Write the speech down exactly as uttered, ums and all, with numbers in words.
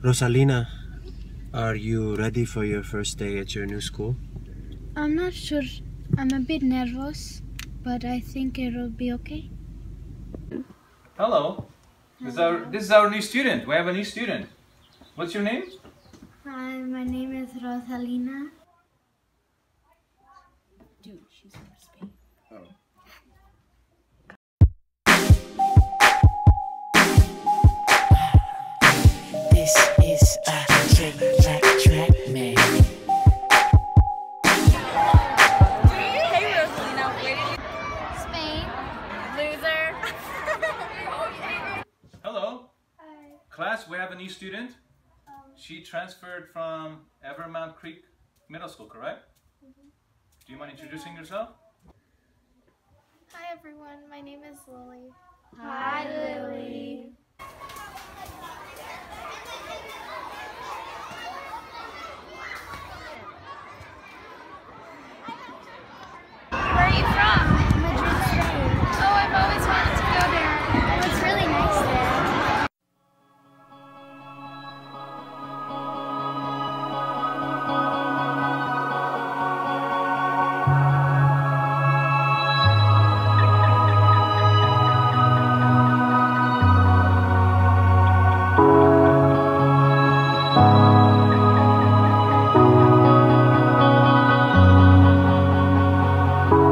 Rosalina, are you ready for your first day at your new school? I'm not sure. I'm a bit nervous, but I think it'll be okay. Hello. This is our this is our new student. We have a new student. What's your name? Hi, my name is Rosalina. Dude, she's from Spain. Oh. This is a track, track, track, man. Hey Rosalina, where did you... Spain. Loser. Hello. Hi. Class, we have a new student. She transferred from Evermount Creek Middle School, correct? Mm-hmm. Do you mind introducing yourself? Hi everyone, my name is Lily. Hi, Lily.